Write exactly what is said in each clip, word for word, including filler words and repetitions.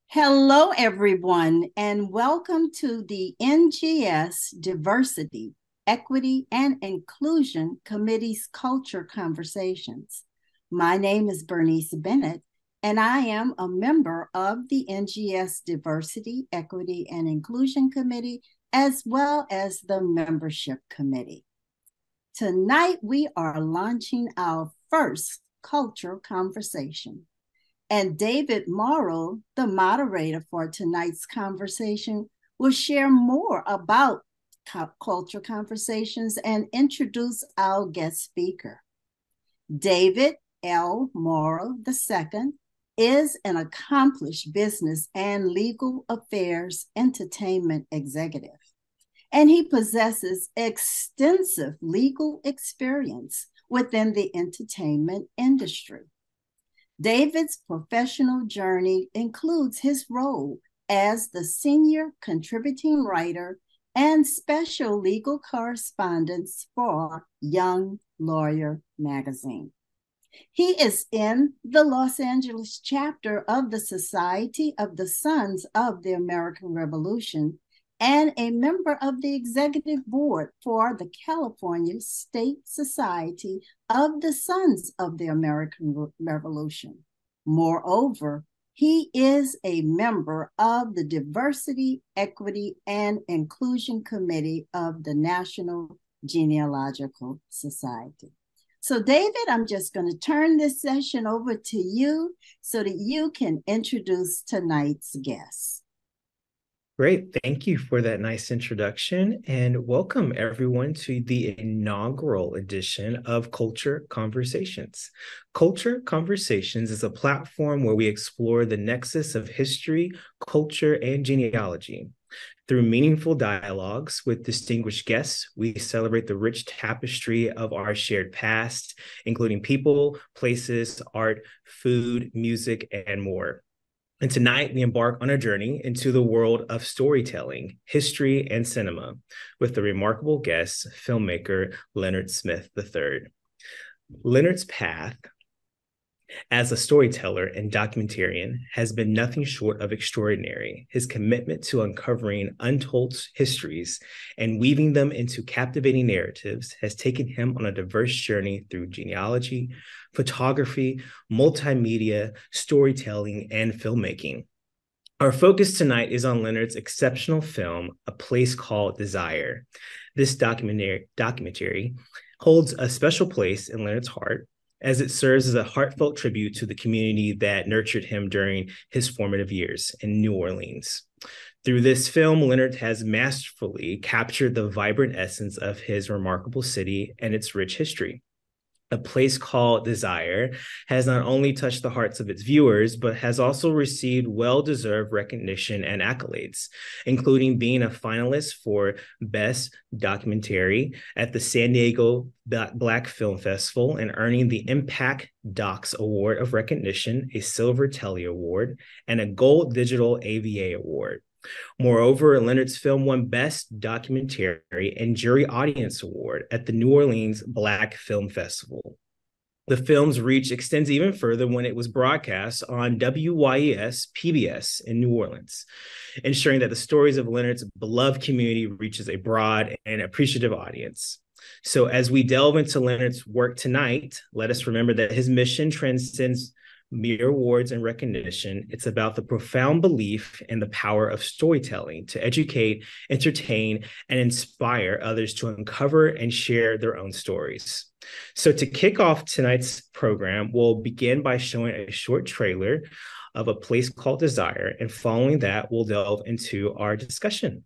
Hello, everyone, and welcome to the N G S Diversity, Equity, and Inclusion Committee's Culture Conversations. My name is Bernice Bennett, and I am a member of the N G S Diversity, Equity, and Inclusion Committee, as well as the Membership Committee. Tonight, we are launching our first culture conversation. And David Morrow, the moderator for tonight's conversation, will share more about culture conversations and introduce our guest speaker. David L. Morrow the second is an accomplished business and legal affairs entertainment executive, and he possesses extensive legal experience within the entertainment industry. David's professional journey includes his role as the senior contributing writer and special legal correspondent for Young Lawyer magazine. He is in the Los Angeles chapter of the Society of the Sons of the American Revolution and a member of the executive board for the California State Society of the Sons of the American Revolution. Moreover, he is a member of the Diversity, Equity, and Inclusion Committee of the National Genealogical Society. So, David, I'm just going to turn this session over to you so that you can introduce tonight's guest. Great. Thank you for that nice introduction, and welcome everyone to the inaugural edition of Culture Conversations. Culture Conversations is a platform where we explore the nexus of history, culture, and genealogy. Through meaningful dialogues with distinguished guests, we celebrate the rich tapestry of our shared past, including people, places, art, food, music, and more. And tonight, we embark on a journey into the world of storytelling, history, and cinema with the remarkable guest, filmmaker Leonard Smith the third. Leonard's path as a storyteller and documentarian has been nothing short of extraordinary. His commitment to uncovering untold histories and weaving them into captivating narratives has taken him on a diverse journey through genealogy, photography, multimedia, storytelling, and filmmaking. Our focus tonight is on Leonard's exceptional film, A Place Called Desire. This documentary, documentary holds a special place in Leonard's heart, as it serves as a heartfelt tribute to the community that nurtured him during his formative years in New Orleans. Through this film, Leonard has masterfully captured the vibrant essence of his remarkable city and its rich history. A Place Called Desire has not only touched the hearts of its viewers, but has also received well-deserved recognition and accolades, including being a finalist for Best Documentary at the San Diego Black Film Festival and earning the Impact Docs Award of Recognition, a Silver Telly Award, and a Gold Digital A V A Award. Moreover, Leonard's film won Best Documentary and Jury Audience Award at the New Orleans Black Film Festival. The film's reach extends even further when it was broadcast on W Y E S P B S in New Orleans, ensuring that the stories of Leonard's beloved community reaches a broad and appreciative audience. So as we delve into Leonard's work tonight, let us remember that his mission transcends mere awards and recognition. It's about the profound belief in the power of storytelling to educate, entertain, and inspire others to uncover and share their own stories. So to kick off tonight's program, we'll begin by showing a short trailer of A Place Called Desire, and following that, we'll delve into our discussion.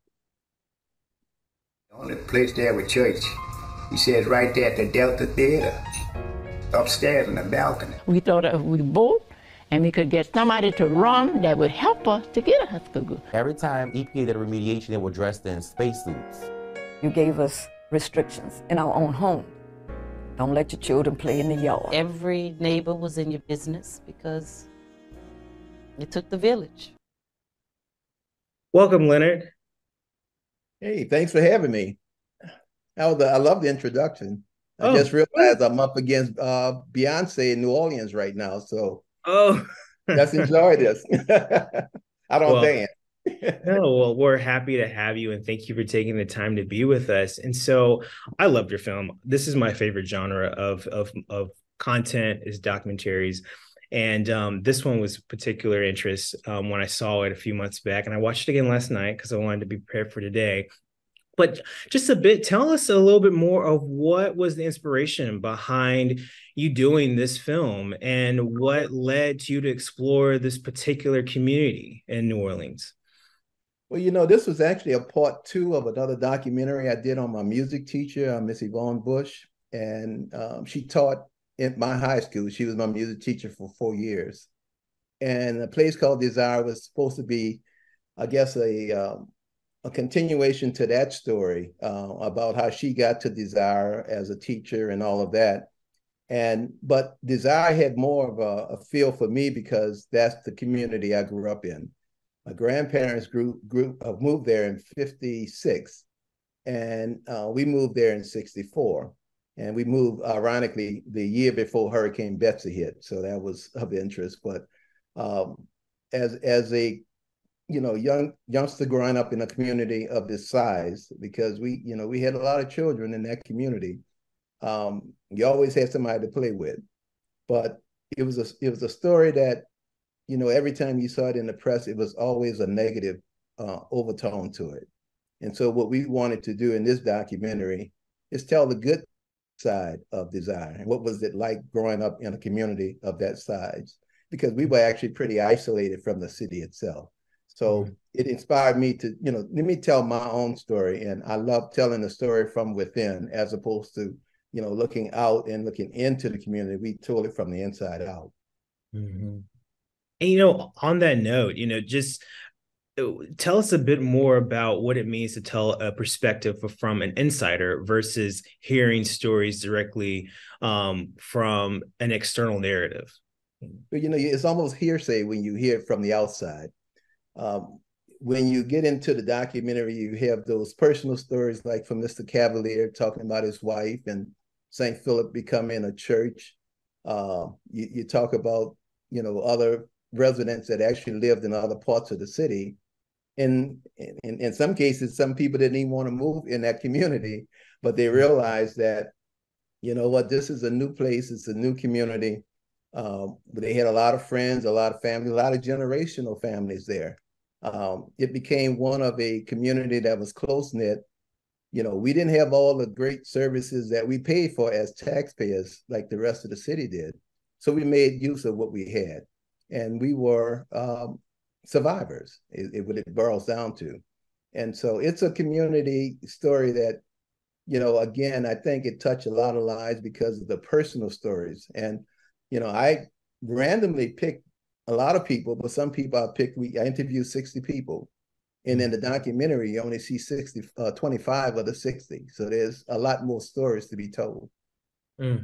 The only place there with church, he says right there at the Delta Theater. Upstairs in the balcony. We thought if we both and we could get somebody to run that would help us to get us to go. Every time E P A did a remediation, they were dressed in spacesuits. You gave us restrictions in our own home. Don't let your children play in the yard. Every neighbor was in your business because it took the village. Welcome, Leonard. Hey, thanks for having me. I, was, I love the introduction. I Oh. just realized I'm up against uh, Beyonce in New Orleans right now, so Oh, let's enjoy this. I don't Well, dance. no, well, we're happy to have you, and thank you for taking the time to be with us. And so I loved your film. This is my favorite genre of of of content, is documentaries. And um, this one was particular interest um, when I saw it a few months back, and I watched it again last night because I wanted to be prepared for today. But just a bit, tell us a little bit more of what was the inspiration behind you doing this film and what led to you to explore this particular community in New Orleans. Well, you know, this was actually a part two of another documentary I did on my music teacher, uh, Miss Yvonne Bush. And um, she taught in my high school. She was my music teacher for four years. And a place called Desire was supposed to be, I guess, a um, a continuation to that story uh, about how she got to Desire as a teacher and all of that. And but Desire had more of a, a feel for me because that's the community I grew up in. My grandparents grew, grew uh, moved there in fifty-six, and uh, we moved there in sixty-four. And we moved, ironically, the year before Hurricane Betsy hit. So that was of interest. But um, as as a you know, young youngster growing up in a community of this size, because we, you know, we had a lot of children in that community. Um, you always had somebody to play with, but it was a it was a story that, you know, every time you saw it in the press, it was always a negative uh, overtone to it. And so what we wanted to do in this documentary is tell the good side of Desire and what was it like growing up in a community of that size, because we were actually pretty isolated from the city itself. So mm-hmm. It inspired me to, you know, let me tell my own story. And I love telling the story from within as opposed to, you know, looking out and looking into the community. We told it from the inside out. Mm-hmm. And, you know, on that note, you know, just tell us a bit more about what it means to tell a perspective from an insider versus hearing stories directly um, from an external narrative. But, you know, it's almost hearsay when you hear it from the outside. Um, when you get into the documentary, you have those personal stories like from Mister Cavalier talking about his wife and Saint Philip becoming a church. Uh, you, you talk about, you know, other residents that actually lived in other parts of the city. And in, in some cases, some people didn't even want to move in that community, but they realized that, you know what, this is a new place, it's a new community. Um, they had a lot of friends, a lot of family, a lot of generational families there. Um, it became one of a community that was close-knit. You know, we didn't have all the great services that we paid for as taxpayers like the rest of the city did. So we made use of what we had. And we were um, survivors, is, is what it boils down to. And so it's a community story that, you know, again, I think it touched a lot of lives because of the personal stories. And, you know, I randomly picked a lot of people, but some people I picked, we, I interviewed sixty people. And in the documentary, you only see sixty, uh, twenty-five of the sixty. So there's a lot more stories to be told. Mm.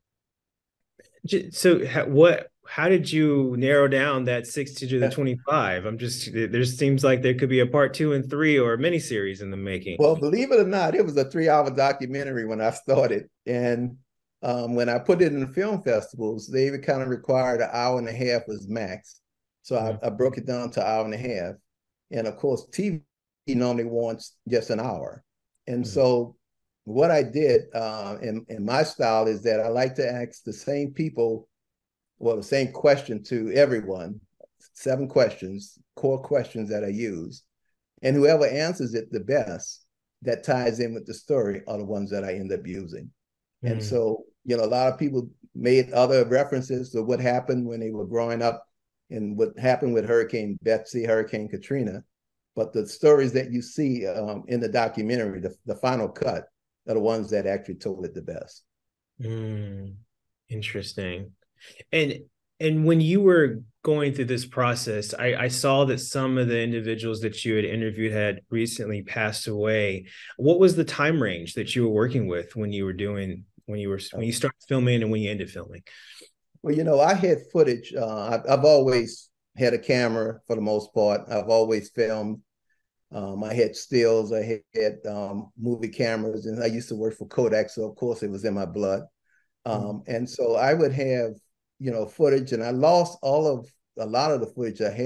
So what, how did you narrow down that sixty to the twenty-five? I'm just, there seems like there could be a part two and three or a miniseries in the making. Well, believe it or not, it was a three hour documentary when I started. And um, when I put it in the film festivals, they kind of required an hour and a half was max. So mm-hmm. I, I broke it down to an hour and a half. And of course, T V normally wants just an hour. And mm-hmm. so what I did uh, in, in my style is that I like to ask the same people, well, the same question to everyone, seven questions, core questions that I use. And whoever answers it the best, that ties in with the story, are the ones that I end up using. Mm. And so, you know, a lot of people made other references to what happened when they were growing up and what happened with Hurricane Betsy, Hurricane Katrina. But the stories that you see um, in the documentary, the, the final cut, are the ones that actually told it the best. Mm, interesting. And and when you were going through this process, I, I saw that some of the individuals that you had interviewed had recently passed away. What was the time range that you were working with when you were doing, when you were, when you started filming and when you ended filming? Well, you know, I had footage. Uh, I've, I've always had a camera for the most part. I've always filmed. Um, I had stills, I had um, movie cameras, and I used to work for Kodak, so of course it was in my blood. Um, mm-hmm. And so I would have, you know, footage, and I lost all of, a lot of the footage I had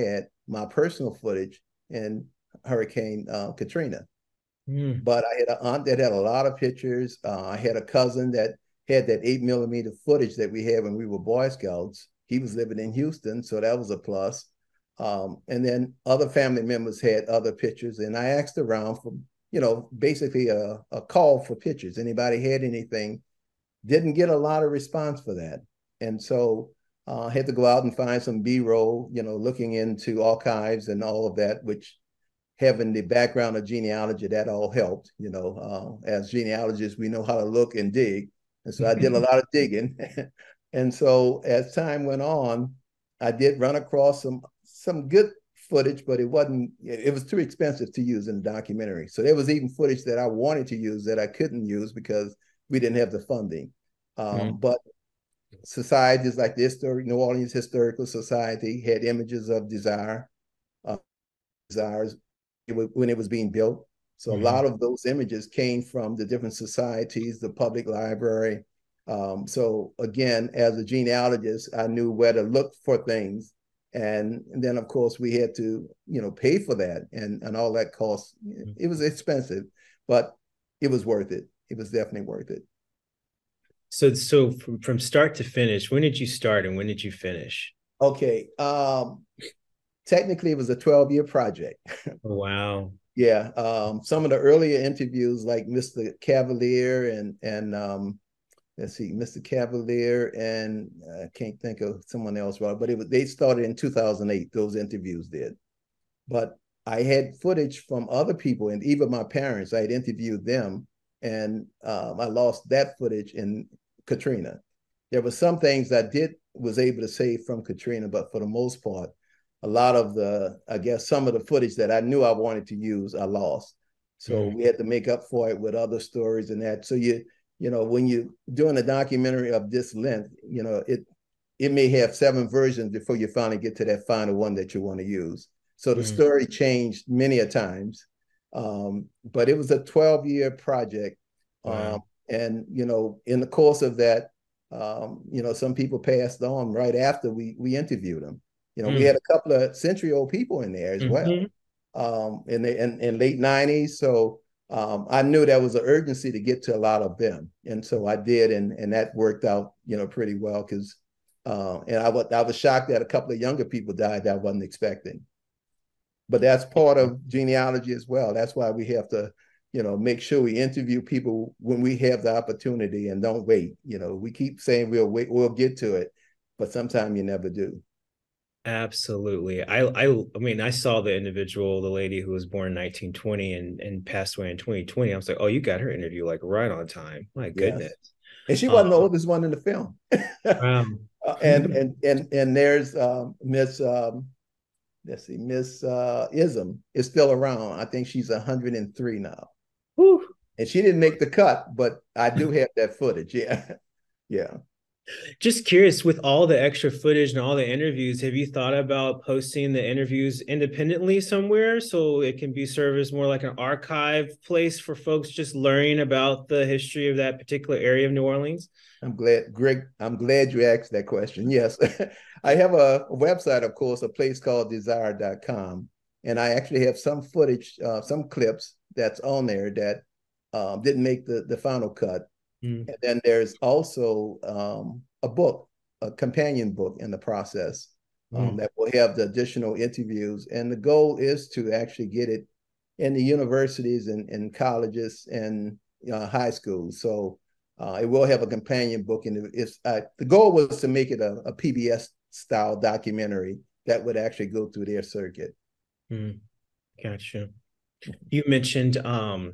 my personal footage in Hurricane uh, Katrina. Mm. But I had an aunt that had a lot of pictures. Uh, I had a cousin that had that eight millimeter footage that we had when we were Boy Scouts. He was living in Houston, so that was a plus. Um, and then other family members had other pictures, and I asked around for, you know, basically a, a call for pictures. Anybody had anything? Didn't get a lot of response for that. And so I uh, had to go out and find some B-roll, you know, looking into archives and all of that, which having the background of genealogy, that all helped. You know, uh, as genealogists, we know how to look and dig. And so I did a lot of digging. And so as time went on, I did run across some some good footage, but it wasn't, it was too expensive to use in the documentary. So there was even footage that I wanted to use that I couldn't use because we didn't have the funding. Um, mm. But societies like the Historic New Orleans Historical Society had images of Desire, uh, Desires when it was being built. So mm-hmm. a lot of those images came from the different societies, the public library. Um, so again, as a genealogist, I knew where to look for things. And, and then, of course, we had to, you know, pay for that and, and all that cost. It was expensive, but it was worth it. It was definitely worth it. So, so from, from start to finish, when did you start and when did you finish? Okay. Um, technically, it was a twelve year project. Wow. Yeah. Um, some of the earlier interviews, like Mister Cavalier and, and um, let's see, Mister Cavalier and I can't think of someone else, but it was, they started in two thousand eight, those interviews did. But I had footage from other people and even my parents, I had interviewed them. And um, I lost that footage in Katrina. There were some things I did was able to save from Katrina, but for the most part, a lot of the, I guess some of the footage that I knew I wanted to use, I lost. So mm. we had to make up for it with other stories and that. So you, you know, when you're doing a documentary of this length, you know, it it may have seven versions before you finally get to that final one that you want to use. So the mm. story changed many a times. Um, but it was a twelve year project. Wow. Um, and, you know, in the course of that, um, you know, some people passed on right after we, we interviewed them. You know, mm. we had a couple of century old people in there as mm-hmm. well, um, in the in, in late nineties. So um, I knew there was an urgency to get to a lot of them. And so I did. And, and that worked out, you know, pretty well because, uh, and I was, I was shocked that a couple of younger people died that I wasn't expecting. But that's part of genealogy as well. That's why we have to, you know, make sure we interview people when we have the opportunity and don't wait. You know, we keep saying we'll wait, we'll get to it, but sometimes you never do. Absolutely. I, I, I mean, I saw the individual, the lady who was born in nineteen twenty and, and passed away in twenty twenty. I was like, oh, you got her interview like right on time. My goodness. Yes. And she wasn't um, the oldest one in the film. Wow. uh, and, and, and, and there's um, Miss, um, let's see, Miss uh, Ism is still around. I think she's one hundred and three now. Whew. And she didn't make the cut, but I do have that footage. Yeah. Yeah. Just curious, with all the extra footage and all the interviews, have you thought about posting the interviews independently somewhere so it can be served as more like an archive place for folks just learning about the history of that particular area of New Orleans? I'm glad, Greg, I'm glad you asked that question. Yes, I have a, a website, of course, a place called desire dot com. And I actually have some footage, uh, some clips that's on there that um, didn't make the, the final cut. Mm. And then there's also um, a book, a companion book in the process um, mm. that will have the additional interviews. And the goal is to actually get it in the universities and, and colleges and uh, high schools. So uh, it will have a companion book. And it's uh, the goal was to make it a, a P B S style documentary that would actually go through their circuit. Mm. Gotcha. You mentioned um,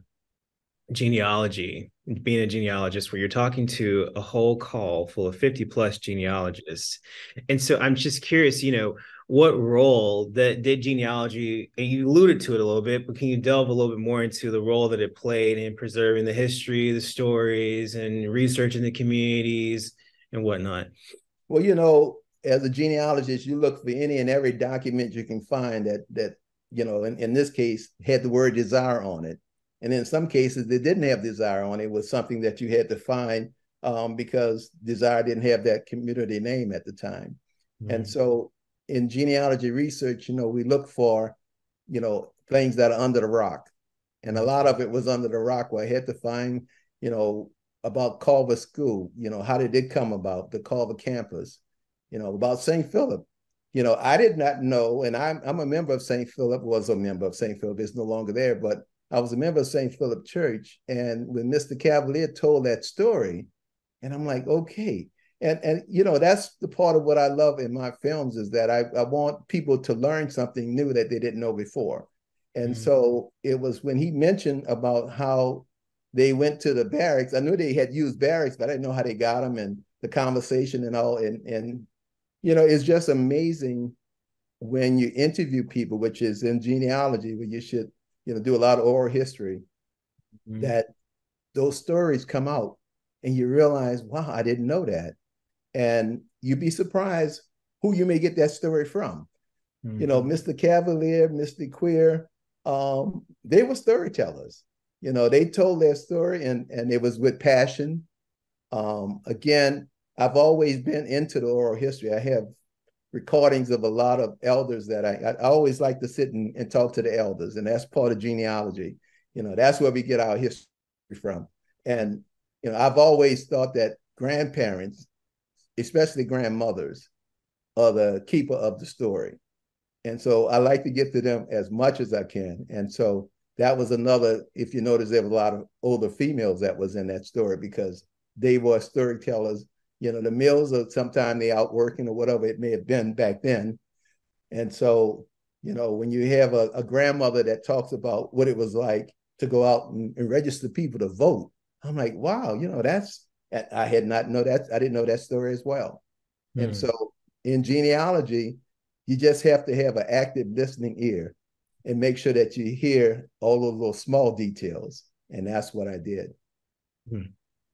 genealogy, being a genealogist, where you're talking to a whole call full of fifty plus genealogists. And so I'm just curious, you know, what role that did genealogy, and you alluded to it a little bit, but can you delve a little bit more into the role that it played in preserving the history, the stories, and researching the communities and whatnot? Well, you know, as a genealogist, you look for any and every document you can find that, that you know, in, in this case, had the word desire on it. And in some cases, they didn't have desire on it. It was something that you had to find um, because desire didn't have that community name at the time. Mm-hmm. And so in genealogy research, you know, we look for, you know, things that are under the rock. And a lot of it was under the rock where I had to find, you know, about Culver School, you know, how did it come about, the Culver campus, you know, about Saint Philip. You know, I did not know, and I'm, I'm a member of Saint Philip, was a member of Saint Philip, it's no longer there, but I was a member of Saint Philip Church. And when Mister Cavalier told that story, and I'm like, okay. And, and you know, that's the part of what I love in my films is that I, I want people to learn something new that they didn't know before. And mm-hmm. so it was when he mentioned about how they went to the barracks. I knew they had used barracks, but I didn't know how they got them and the conversation and all. And, and you know, it's just amazing when you interview people, which is in genealogy, where you should, you know, do a lot of oral history, mm-hmm. that those stories come out and you realize, wow, I didn't know that. And you'd be surprised who you may get that story from. Mm-hmm. You know, Mister Cavalier, Mister Queer, um, they were storytellers. You know, they told their story and, and it was with passion. Um, again, I've always been into the oral history. I have recordings of a lot of elders that I, I always like to sit and, and talk to the elders, and that's part of genealogy. You know, that's where we get our history from. And, you know, I've always thought that grandparents, especially grandmothers, are the keeper of the story. And so I like to get to them as much as I can. And so that was another, if you notice, there was a lot of older females that was in that story because they were storytellers. You know, the mills are sometimes they out working or whatever it may have been back then. And so, you know, when you have a, a grandmother that talks about what it was like to go out and, and register people to vote, I'm like, wow, you know, that's, I had not know that. I didn't know that story as well. Mm. And so in genealogy, you just have to have an active listening ear and make sure that you hear all those little small details. And that's what I did. Mm.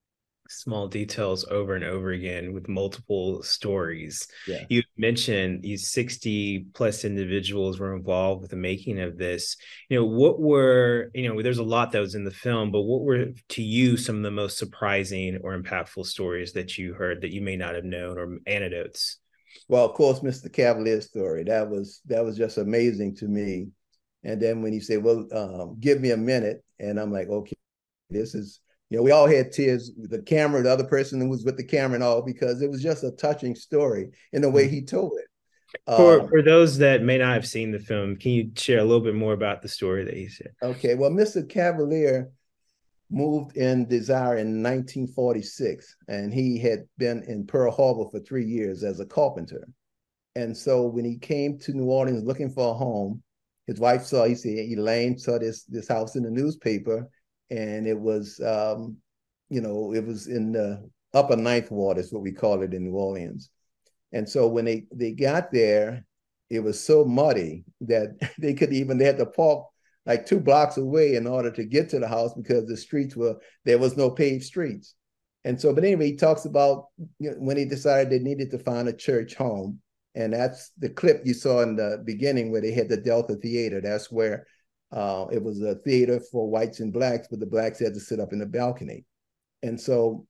Small details over and over again with multiple stories. Yeah. You mentioned these sixty plus individuals were involved with the making of this. You know, what were, you know, there's a lot that was in the film, but what were to you some of the most surprising or impactful stories that you heard that you may not have known, or anecdotes? Well, of course, Mister Cavalier's story, that was, that was just amazing to me. And then when you say, well, um, give me a minute, and I'm like, okay, this is, you know, we all had tears, the camera, the other person who was with the camera and all, because it was just a touching story in the way he told it. For, um, for those that may not have seen the film, can you share a little bit more about the story that he said? Okay, well, Mister Cavalier moved in Desire in nineteen forty-six, and he had been in Pearl Harbor for three years as a carpenter. And so when he came to New Orleans looking for a home, his wife saw, he said, Elaine saw this, this house in the newspaper, and it was, um, you know, it was in the upper ninth ward, is what we call it in New Orleans. And so when they, they got there, it was so muddy that they could even, they had to park like two blocks away in order to get to the house because the streets were, there was no paved streets. And so, but anyway, he talks about, you know, when he decided they needed to find a church home. And that's the clip you saw in the beginning where they had the Delta Theater. That's where Uh, it was a theater for whites and blacks, but the blacks had to sit up in the balcony. And so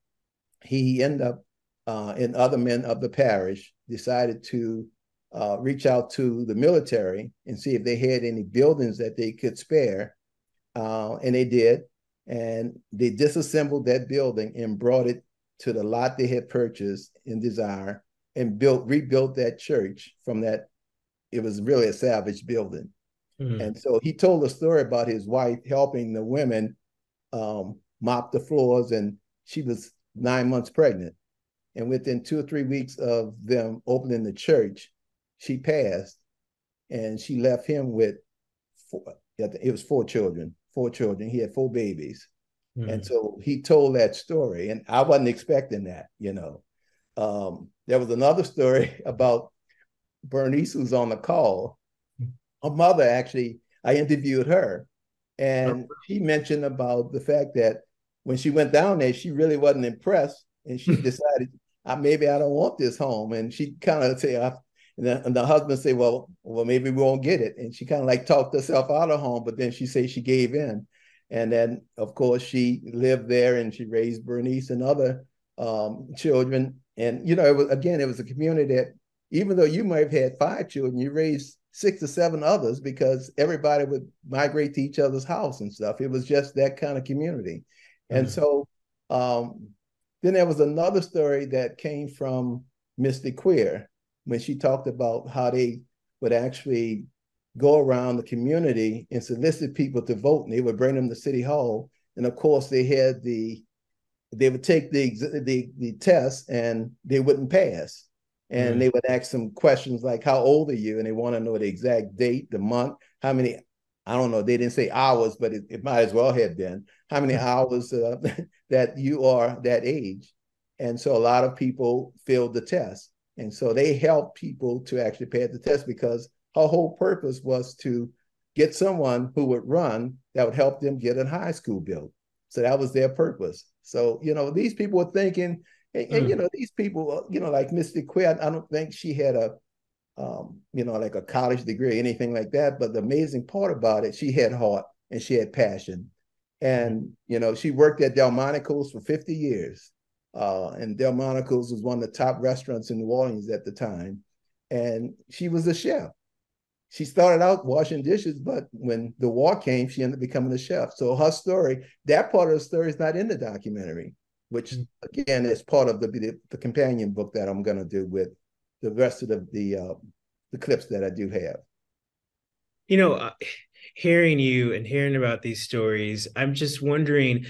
he ended up, uh, and other men of the parish decided to uh, reach out to the military and see if they had any buildings that they could spare. Uh, and they did. And they disassembled that building and brought it to the lot they had purchased in Desire and built, rebuilt that church from that. It was really a salvage building. Mm-hmm. And so he told a story about his wife helping the women um, mop the floors, and she was nine months pregnant. And within two or three weeks of them opening the church, she passed, and she left him with four, it was four children, four children. He had four babies. Mm-hmm. And so he told that story, and I wasn't expecting that, you know. Um, there was another story about Bernice, who's on the call. Her mother, actually, I interviewed her, and she mentioned about the fact that when she went down there, she really wasn't impressed, and she decided, uh, maybe I don't want this home. And she kind of say, uh, and, the, and the husband say, well, well, maybe we won't get it. And she kind of like talked herself out of home, but then she say she gave in. And then, of course, she lived there and she raised Bernice and other um, children. And, you know, it was, again, it was a community that even though you might have had five children, you raised six or seven others because everybody would migrate to each other's house and stuff. It was just that kind of community. And mm-hmm. so um, then there was another story that came from Misty Queer when she talked about how they would actually go around the community and solicit people to vote, and they would bring them to City Hall. And of course, they had the, they would take the, the, the test and they wouldn't pass. And mm. they would ask some questions like, how old are you? And they want to know the exact date, the month, how many, I don't know, they didn't say hours, but it, it might as well have been, how many hours uh, that you are that age. And so a lot of people failed the test. And so they helped people to actually pass the test because her whole purpose was to get someone who would run that would help them get a high school built. So that was their purpose. So, you know, these people were thinking, and, mm. and you know, these people, you know, like Misty Queer, I don't think she had a, um, you know, like a college degree or anything like that. But the amazing part about it, she had heart and she had passion. And, you know, she worked at Delmonico's for fifty years. Uh, and Delmonico's was one of the top restaurants in New Orleans at the time. And she was a chef. She started out washing dishes, but when the war came, she ended up becoming a chef. So her story, that part of the story is not in the documentary, which again is part of the, the, the companion book that I'm going to do with the rest of the, the, uh, the clips that I do have. You know, uh, hearing you and hearing about these stories, I'm just wondering,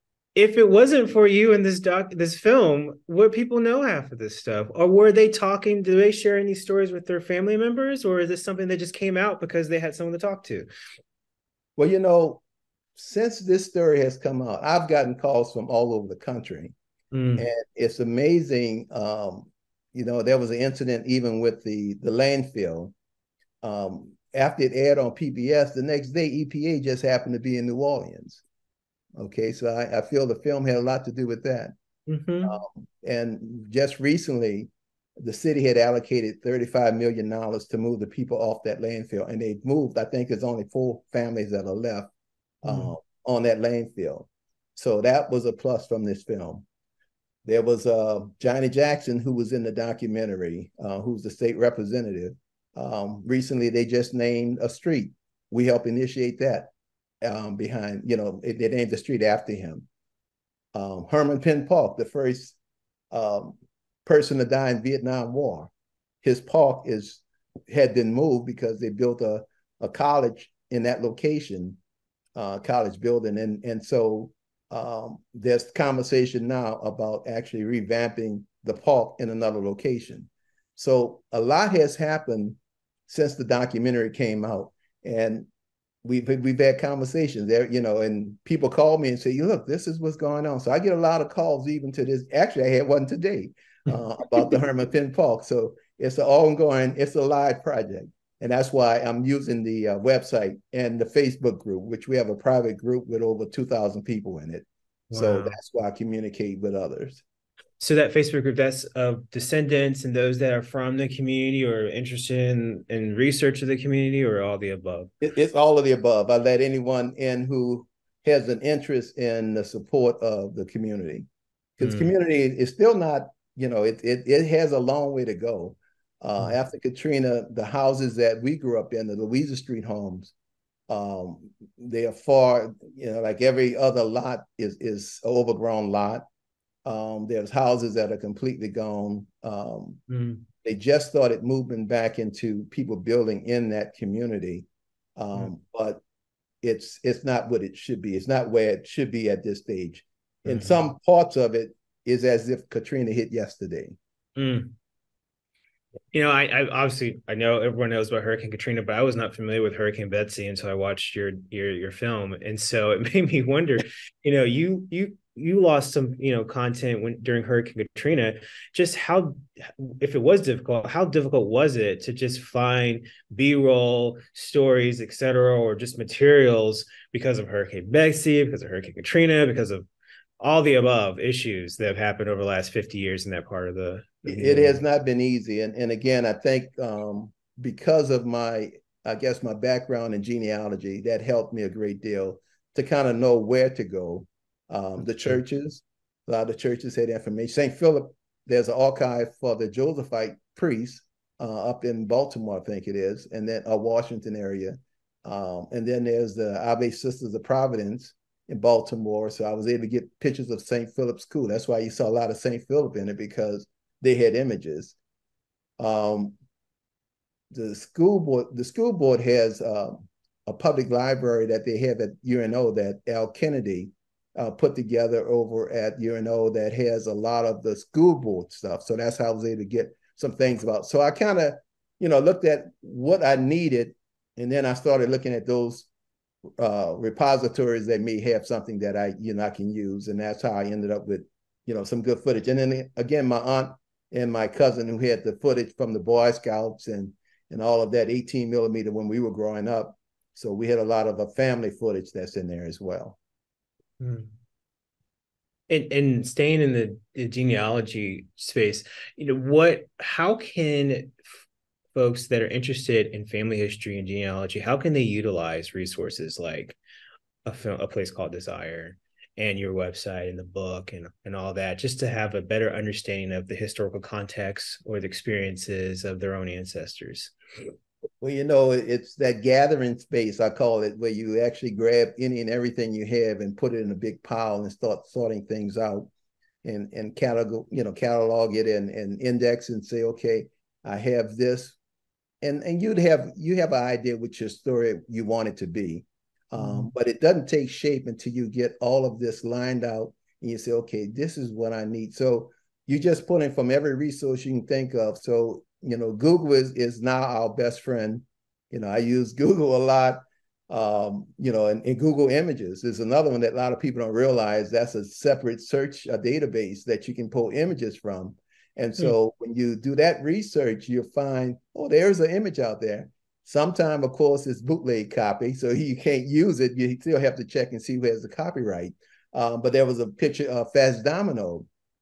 if it wasn't for you in this doc, this film, would people know half of this stuff? Or were they talking, do they sharing these stories with their family members? Or is this something that just came out because they had someone to talk to? Well, you know, since this story has come out, I've gotten calls from all over the country. Mm. And it's amazing. Um, you know, there was an incident even with the, the landfill. Um, after it aired on P B S, the next day, E P A just happened to be in New Orleans. Okay, so I, I feel the film had a lot to do with that. Mm-hmm. Um, and just recently, the city had allocated thirty-five million dollars to move the people off that landfill. And they've moved, I think there's only four families that are left mm. uh, on that landfill. So that was a plus from this film. There was uh, Johnny Jackson, who was in the documentary, uh, who's the state representative. Um, recently, they just named a street. We helped initiate that. Um, behind, you know, it, they named the street after him. Um, Herman Penn Park, the first um, person to die in Vietnam War, his park is had been moved because they built a, a college in that location, uh, college building. And, and so um, there's conversation now about actually revamping the park in another location. So a lot has happened since the documentary came out. And We've, we've had conversations there, you know, and people call me and say, look, this is what's going on. So I get a lot of calls even to this. Actually, I had one today uh, about the Herman Penn Park. So it's an ongoing, it's a live project. And that's why I'm using the uh, website and the Facebook group, which we have a private group with over two thousand people in it. Wow. So that's why I communicate with others. So that Facebook group, that's of descendants and those that are from the community or interested in, in research of the community, or all the above? It, it's all of the above. I let anyone in who has an interest in the support of the community. Because mm. community is still not, you know, it, it, it has a long way to go. Uh, mm. After Katrina, the houses that we grew up in, the Louisa Street homes, um, they are far, you know, like every other lot is, is an overgrown lot. Um, there's houses that are completely gone. Um, mm. They just started moving back into people building in that community, um, mm. but it's it's not what it should be. It's not where it should be at this stage. Mm-hmm. And some parts of it is as if Katrina hit yesterday. Mm. You know, I, I obviously I know everyone knows about Hurricane Katrina, but I was not familiar with Hurricane Betsy until I watched your your your film, and so it made me wonder. You know, you you. you lost some, you know, content when during Hurricane Katrina. Just how, if it was difficult, how difficult was it to just find B-roll stories, et cetera, or just materials because of Hurricane Betsy, because of Hurricane Katrina, because of all the above issues that have happened over the last fifty years in that part of the. the it has not been easy, and and again, I think um, because of my, I guess my background in genealogy, that helped me a great deal to kind of know where to go. Um, the churches, a lot of the churches had information. Saint Philip, there's an archive for the Josephite priests uh, up in Baltimore, I think it is, and then uh, Washington area. Um, and then there's the Ave Sisters of Providence in Baltimore. So I was able to get pictures of Saint Philip's School. That's why you saw a lot of Saint Philip in it, because they had images. Um, the school board, the school board has uh, a public library that they have at U N O that Al Kennedy uh, put together over at U N O that has a lot of the school board stuff. So that's how I was able to get some things about. So I kind of, you know, looked at what I needed, and then I started looking at those uh, repositories that may have something that I, you know, I can use, and that's how I ended up with, you know, some good footage. And then again, my aunt and my cousin who had the footage from the Boy Scouts and and all of that eighteen millimeter when we were growing up. So we had a lot of a family footage that's in there as well. Hmm. And, and staying in the, the genealogy space, you know, what, how can folks that are interested in family history and genealogy, how can they utilize resources like a film, a place called Desire, and your website and the book and, and all that, just to have a better understanding of the historical context or the experiences of their own ancestors? Well, you know, it's that gathering space, I call it, where you actually grab any and everything you have and put it in a big pile and start sorting things out and, and catalog, you know, catalog it and, and index and say, okay, I have this. And, and you'd have, you have an idea what your story you want it to be. Um, mm-hmm. But it doesn't take shape until you get all of this lined out and you say, okay, this is what I need. So you just pull in from every resource you can think of. So, you know, Google is, is now our best friend. You know, I use Google a lot, um, you know, and, and Google Images is another one that a lot of people don't realize. That's a separate search a database that you can pull images from. And so hmm. when you do that research, you'll find, oh, there's an image out there. Sometimes, of course, it's bootleg copy, so you can't use it. You still have to check and see who has the copyright. Um, but there was a picture of Fats Domino.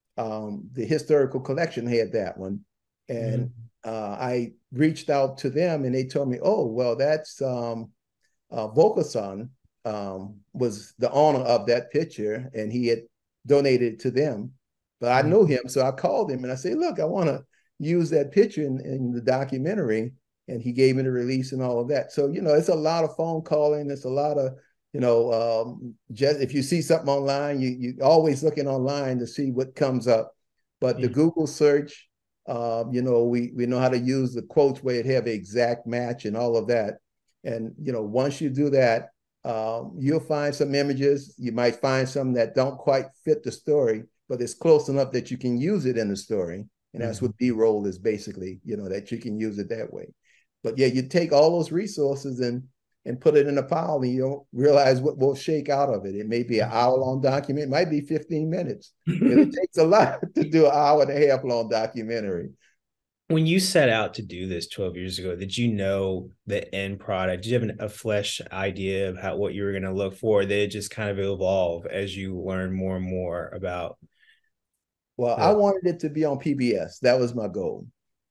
Um, the historical collection had that one. And mm-hmm. uh, I reached out to them and they told me, oh, well, that's um, uh, Vocason um, was the owner of that picture and he had donated it to them. But I mm-hmm. know him, so I called him and I said, look, I want to use that picture in, in the documentary. And he gave me the release and all of that. So, you know, it's a lot of phone calling. It's a lot of, you know, um, just if you see something online, you, you're always looking online to see what comes up. But the mm-hmm. Google search, uh, you know, we, we know how to use the quotes where it have an exact match and all of that. And, you know, once you do that, um, you'll find some images. You might find some that don't quite fit the story, but it's close enough that you can use it in the story. And that's mm-hmm. what B-roll is basically, you know, that you can use it that way. But yeah, you take all those resources and and put it in a pile and you don't realize what will shake out of it. It may be an hour long document, it might be fifteen minutes. It takes a lot to do an hour and a half long documentary. When you set out to do this twelve years ago, did you know the end product? Did you have an, a flesh idea of how what you were going to look for? Did it just kind of evolve as you learn more and more about? Well, the... I wanted it to be on P B S. That was my goal.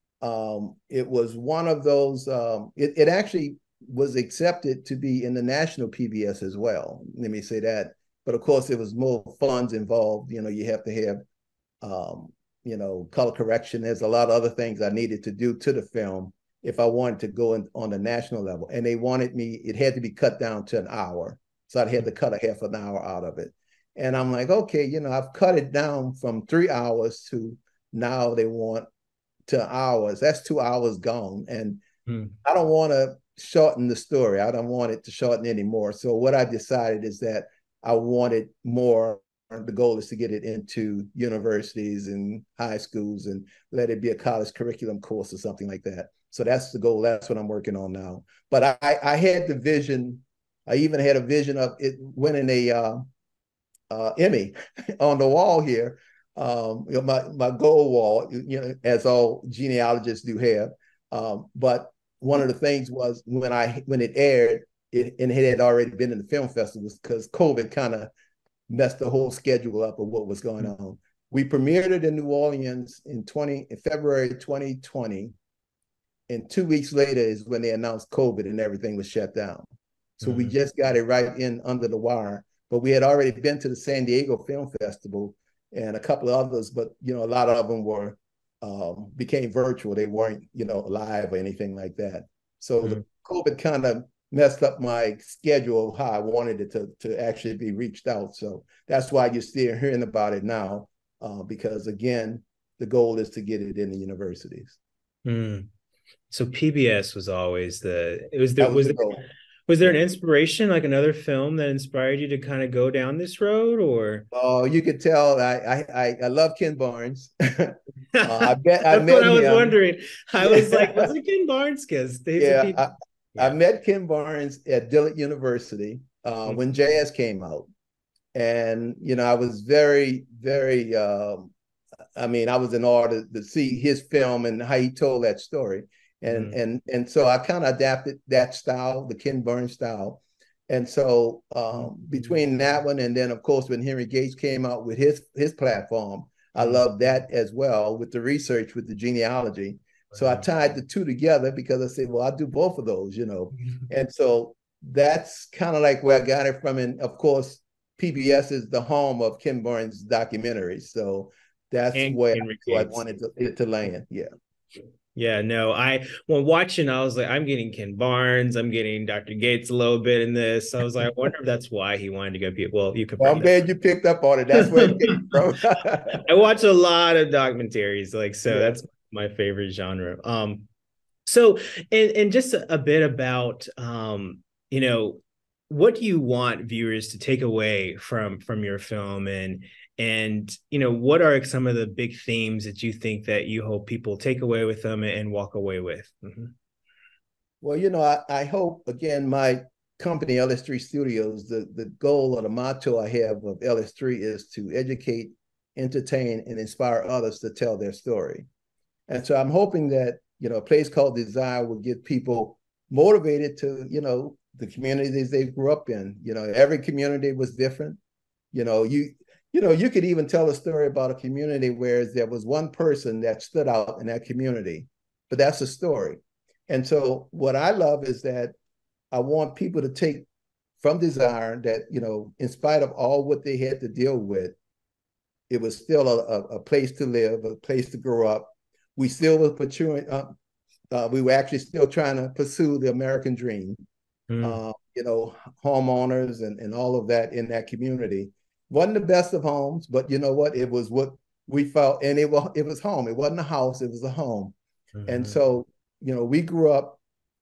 Um, it was one of those, um, it, it actually was accepted to be in the national P B S as well. Let me say that. But of course, there was more funds involved. You know, you have to have, um, you know, color correction. There's a lot of other things I needed to do to the film if I wanted to go in, on the national level. And they wanted me, it had to be cut down to an hour. So I had to cut a half an hour out of it. And I'm like, okay, you know, I've cut it down from three hours to now they want to hours. That's two hours gone. And hmm. I don't want to shorten the story. I don't want it to shorten anymore. So what I decided is that I wanted more. The goal is to get it into universities and high schools and let it be a college curriculum course or something like that. So that's the goal. That's what I'm working on now. But I, I had the vision. I even had a vision of it winning a uh, uh, Emmy on the wall here. Um, you know, my, my goal wall, you know, as all genealogists do have. Um, but one of the things was when I when it aired, it, and it had already been in the film festivals because COVID kind of messed the whole schedule up of what was going on. We premiered it in New Orleans in twenty in February twenty twenty, and two weeks later is when they announced COVID and everything was shut down. So mm-hmm. we just got it right in under the wire. But we had already been to the San Diego Film Festival and a couple of others, but you know, a lot of them were um, became virtual. They weren't, you know, live or anything like that. So mm-hmm. the COVID kind of messed up my schedule of how I wanted it to, to actually be reached out. So that's why you're still hearing about it now, uh, because again, the goal is to get it in the universities. Mm. So P B S was always the, it was the, was, was, the there, was there an inspiration, like another film that inspired you to kind of go down this road, or? Oh, you could tell I I I love Ken Barnes. uh, I bet I That's met what I was him. wondering. I was like, what's it Ken Barnes? Because yeah, I, yeah, I met Ken Barnes at Dillard University uh, mm-hmm. when J S came out, and you know I was very very. Um, I mean, I was in awe to, to see his film and how he told that story, and mm-hmm. and and so I kind of adapted that style, the Ken Barnes style. And so um, between that one and then, of course, when Henry Gates came out with his his platform, I love that as well with the research, with the genealogy. So I tied the two together because I said, well, I'll do both of those, you know. And so that's kind of like where I got it from. And of course, P B S is the home of Ken Barnes documentaries. So that's and where I wanted to, it to land. Yeah. Yeah, no, I, when watching, I was like, I'm getting Ken Barnes, I'm getting Doctor Gates a little bit in this. I was like, I wonder if that's why he wanted to go. Well, you could. Well, I'm glad you picked up on it. That's where it came from. I watch a lot of documentaries, like, so yeah. That's my favorite genre. Um, so, and, and just a, a bit about, um, you know, what do you want viewers to take away from, from your film, and, And, you know, what are some of the big themes that you think that you hope people take away with them and walk away with? Mm-hmm. Well, you know, I, I hope, again, my company, L S three Studios, the, the goal or the motto I have of L S three is to educate, entertain, and inspire others to tell their story. And so I'm hoping that, you know, a place called Desire will get people motivated to, you know, the communities they grew up in. You know, every community was different. You know, you... You know, you could even tell a story about a community where there was one person that stood out in that community, but that's a story. And so what I love is that I want people to take from Desire that, you know, in spite of all what they had to deal with, it was still a, a place to live, a place to grow up. We still were pursuing, uh, uh, we were actually still trying to pursue the American dream, mm. uh, you know, homeowners and, and all of that in that community. Wasn't the best of homes, but you know what? It was what we felt, and it was it was home. It wasn't a house; it was a home. Mm-hmm. And so, you know, we grew up,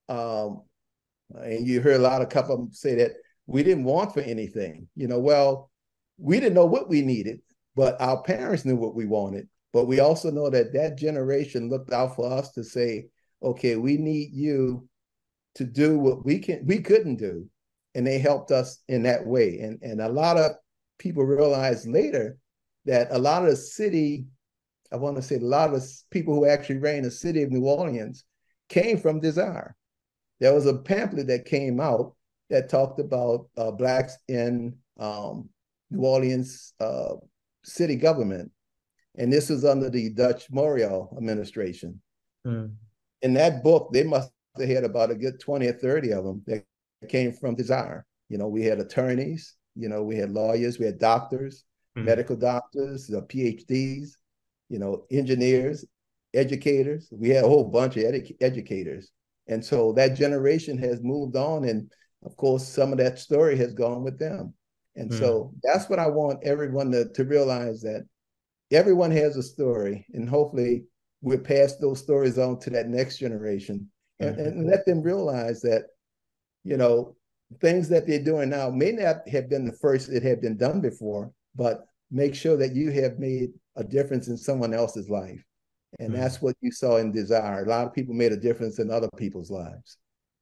um, and you hear a lot of couple of them say that we didn't want for anything. You know, well, we didn't know what we needed, but our parents knew what we wanted. But we also know that that generation looked out for us to say, "Okay, we need you to do what we can we couldn't do," and they helped us in that way. And and a lot of people realized later that a lot of the city, I want to say a lot of people who actually ran the city of New Orleans came from Desire. There was a pamphlet that came out that talked about uh, Blacks in um, New Orleans uh, city government. And this was under the Dutch Morial administration. Mm. In that book, they must have had about a good twenty or thirty of them that came from Desire. You know, we had attorneys, you know, we had lawyers, we had doctors, mm-hmm. medical doctors, uh, P H Ds, you know, engineers, educators. We had a whole bunch of edu- educators. And so that generation has moved on. And of course, some of that story has gone with them. And mm-hmm. so that's what I want everyone to, to realize, that everyone has a story, and hopefully we'll pass those stories on to that next generation, and, mm-hmm. and let them realize that, you know, things that they're doing now may not have been the first it had been done before, but make sure that you have made a difference in someone else's life. And mm-hmm. that's what you saw in Desire. A lot of people made a difference in other people's lives.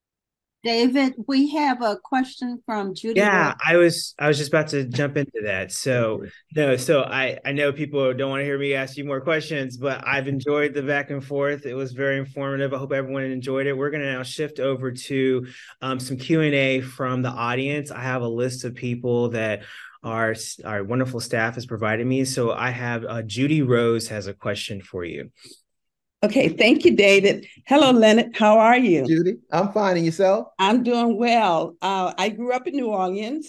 David, we have a question from Judy. Yeah, Rose. I was I was just about to jump into that. So no, so I I know people don't want to hear me ask you more questions, but I've enjoyed the back and forth. It was very informative. I hope everyone enjoyed it. We're going to now shift over to um, some Q and A from the audience. I have a list of people that our our wonderful staff has provided me. So I have uh, Judy Rose has a question for you. Okay, thank you, David. Hello, Leonard. How are you? Judy, I'm fine. And yourself? I'm doing well. Uh, I grew up in New Orleans.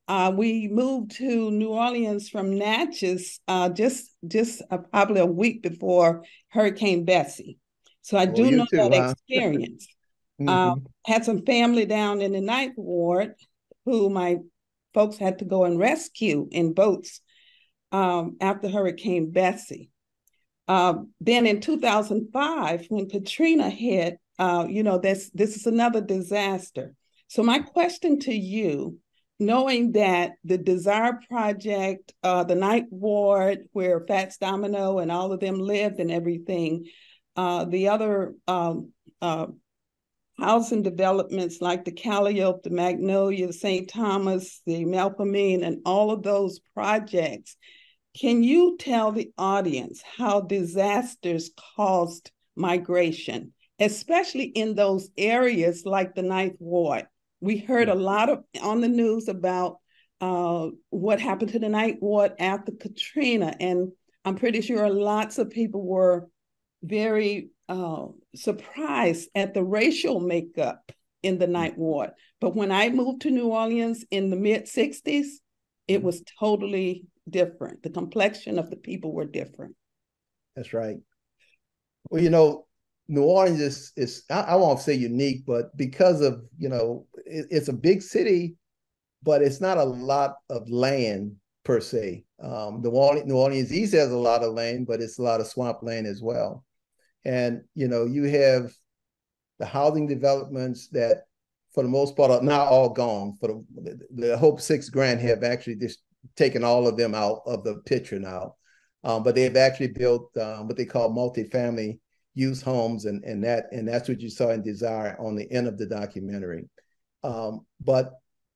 Uh, we moved to New Orleans from Natchez uh, just just uh, probably a week before Hurricane Bessie. So I Well, do you know too, that huh? experience. Mm-hmm. uh, had some family down in the Ninth Ward who my folks had to go and rescue in boats um, after Hurricane Bessie. Uh, then in two thousand five, when Katrina hit, uh, you know, this, this is another disaster. So my question to you, knowing that the Desire Project, uh, the Ninth Ward, where Fats Domino and all of them lived and everything, uh, the other um, uh, housing developments like the Calliope, the Magnolia, the Saint Thomas, the Melpomene, and all of those projects, can you tell the audience how disasters caused migration, especially in those areas like the Ninth Ward? We heard a lot of on the news about uh, what happened to the Ninth Ward after Katrina, and I'm pretty sure lots of people were very uh, surprised at the racial makeup in the Ninth Ward. But when I moved to New Orleans in the mid sixties, it was totally different. The complexion of the people were different. That's right. Well, you know, New Orleans is, is I, I won't say unique, but because of, you know, it, it's a big city, but it's not a lot of land per se. Um, New Orleans, New Orleans East has a lot of land, but it's a lot of swamp land as well. And, you know, you have the housing developments that, for the most part, are now all gone. For the, the Hope Six grant have actually just taken all of them out of the picture now. Um, but they've actually built um, what they call multifamily use homes, and, and, that, and that's what you saw in Desire on the end of the documentary. Um, but